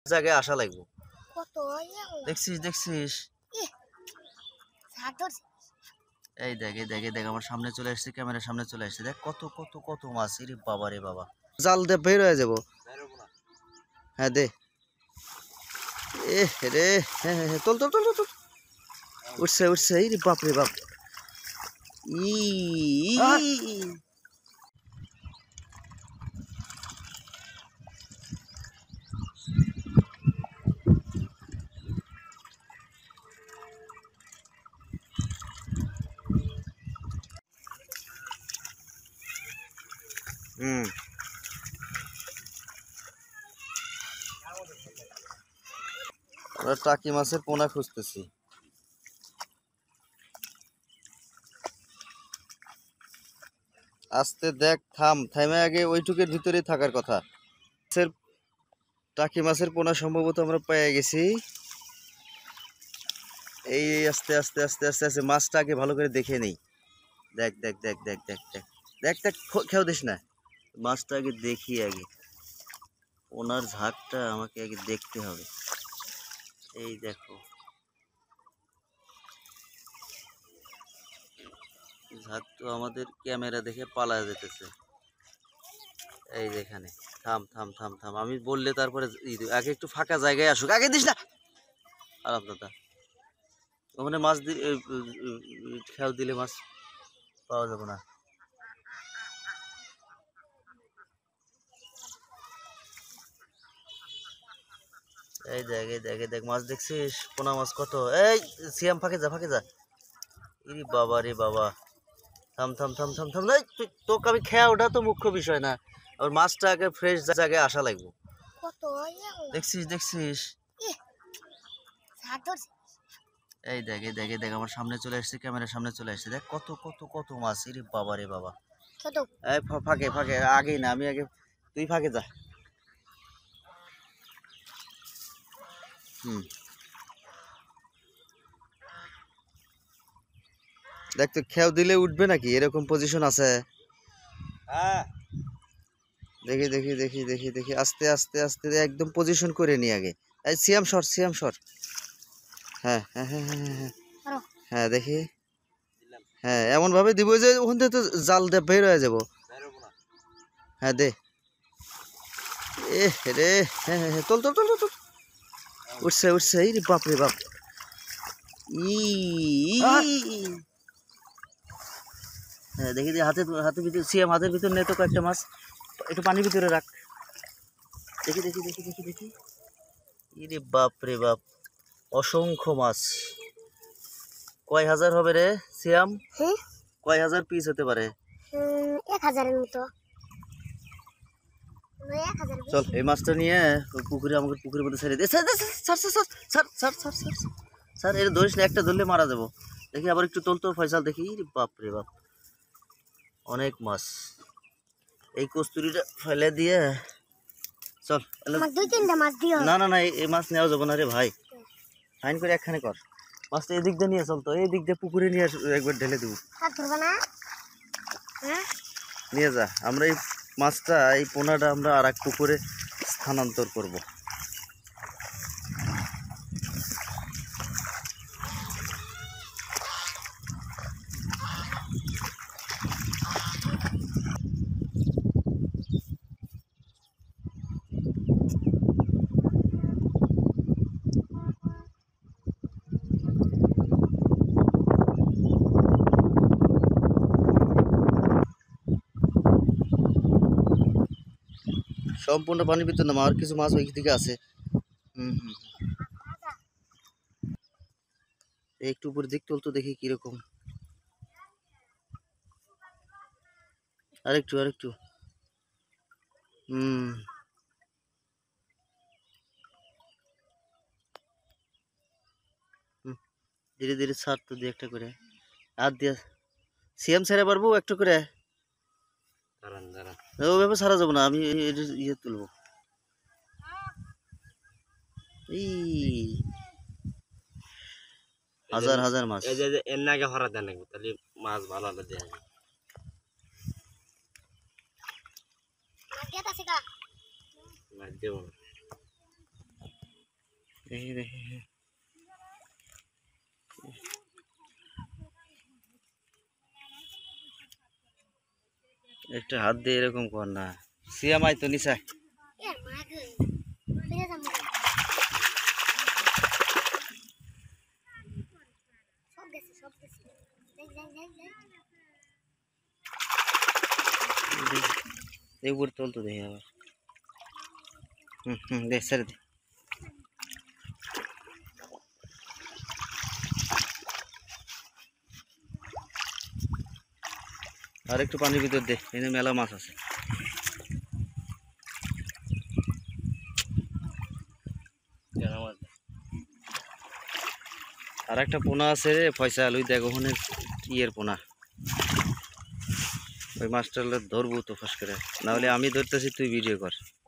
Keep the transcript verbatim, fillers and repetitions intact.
জায়গায় আসা লাগবো। দেখছিস দেখছিস এই দেখ এই দেখ এই দেখ আমার সামনে চলে আসছে, ক্যামেরার সামনে চলে আসছে। দেখ কত কত কত মাছ। রে বাবা রে বাবা, জাল দিয়ে বের হয়ে যাবো। হ্যাঁ দে এ রে, হ্যাঁ হ্যাঁ হ্যাঁ তোল তোল তোল তোল। উঠছে উঠছে, এই রে বাপ রে বাপ। ই হুম আমরা টাকি মাছের পোনা খুঁজতেছি। আস্তে দেখ, থাম, থামে আগে ওইটুকের ভিতরেই থাকার কথা। টাকি মাছের পোনা সম্ভবত আমরা পেয়ে গেছি। এই আস্তে আস্তে আস্তে আস্তে আস্তে মাছটা আগে ভালো করে দেখে নেই। দেখ দেখ দেখ দেখ দেখ দেখ দেখ দেখ খেয়াল দিস না, মাছটা আগে দেখি। আগে ওনার ঝাঁকটা আমাকে আগে দেখতে হবে। এই দেখো ঝাঁক তো আমাদের ক্যামেরা দেখে পালা যেতেছে। এই যেখানে থাম থাম থাম থাম, আমি বললে তারপরে আগে একটু ফাঁকা জায়গায় আসুক। আগে দিস না আরাম দাদা, ওখানে মাছ দিয়ে খেয়াল দিলে মাছ পাওয়া যাবে না। এই দেখ এই দেখ এই দেখ মাছ দেখছিস, পোনা মাছ কত। এই সিয়াম ফাঁকে যা ফাঁকে যা। ইরে বাবা রে বাবা, থাম থাম থাম থাম থাম। তোকে আমি খেয়া ওঠা তো মুখ্য বিষয় না, আর মাছটা আগে ফ্রেশ জায়গায় আসা লাগবো। দেখছিস দেখছিস এই দেখ এই দেখ এই দেখ আমার সামনে চলে আসছে, ক্যামেরার সামনে চলে আসছে। দেখ কত কত কত মাছ। ইরে বাবা রে বাবা, এই ফাঁকে ফাঁকে আগেই না, আমি আগে, তুই ফাঁকে যা। হুম দেখ তো খেয়াল দিলে উঠবে নাকি, এরকম পজিশন আছে। হ্যাঁ দেখি দেখি দেখি দেখি দেখি আস্তে আস্তে আস্তে একদম পজিশন করে নি আগে। এই সিয়াম শট সিয়াম শট। হ্যাঁ হ্যাঁ হ্যাঁ হ্যাঁ হ্যাঁ হ্যাঁ দেখি, হ্যাঁ এমন ভাবে দিব যে ওখান থেকে তো জাল দিয়ে বের হয়ে যাবো। হ্যাঁ দে এ রে, হ্যাঁ হ্যাঁ হ্যাঁ তোল তোল তোল তোল। উঠছে উঠছে, এই রে বাপ রে বাপ। ই হ্যাঁ দেখি হাতে হাতের ভিতরে, সিয়াম হাতের ভিতরে নে তো কয়েকটা মাছ, একটু পানির ভিতরে রাখ। দেখি দেখি দেখি দেখি দেখি ইরে বাপ রে বাপ, অসংখ্য মাছ। কয় হাজার হবে রে সিয়াম? কয় হাজার পিস হতে পারে? এক হাজারের মতো। চল এই মাছটা নিয়ে পুকুরে, আমাকে পুকুরের মধ্যে ছেড়ে দে। Sir sir sir sir sir sir sir sir এটা ধরিস না, একটা ধরলে মারা যাবো। দেখি আবার একটু তোল তো ফয়সাল, দেখি বাপ রে বাপ অনেক মাছ। এই কস্তুরিটা ফেলে দিয়ে চল। দুই তিনটা মাছ দিও। না না না এই মাছ নেওয়া যাবো না রে ভাই, ফাইন করে একখানে কর। মাছটা এদিক দিয়ে নিয়ে চল তো, এই দিক দিয়ে পুকুরে নিয়ে একবার ঢেলে দেবো। নিয়ে যা, আমরা এই মাছটা এই পোনাটা আমরা আর এক পুকুরে স্থানান্তর করব। সম্পূর্ণ পানির ভিতর নামা, আর কিছু মাছ ওই দিকে আছে। হুম হুম একটু উপরে দিক তুলতো দেখি কিরকম। আরেকটু আরেকটু হুম ধীরে ধীরে ছাড় তো, দিয়ে একটা করে হাত দিয়ে সিএম ছেড়ে পারবো একটু করে। ওইভাবে ছাড়া যাবো না, আমি ইয়ে তুলবো। এই হাজার হাজার মাছ। এর নাগে হরা দেন লাগবে, তাহলে মাছ ভালো হবে দেয়া মাছ দেবো না। দেখি দেখি একটা হাত দিয়ে এরকম কর না, সিয়ামাই তো নিচা। এর মাগে ফিরে যাবো সব গেছে সব গেছে যাই যাই যাই যাই এই উপর তোল তো দেখি আবার। হুম হুম দে ছেড়ে দে। আর একটু পানির ভিতর দে, এখানে মেলা মাছ আছে। আর একটা পোনা আছে রে ফয়সাল, ওই দেখ ওখানে ইয়ের পোনা। ওই মাছটা ধরবো তো ফস করে, নাহলে আমি ধরতেছি তুই ভিডিও কর।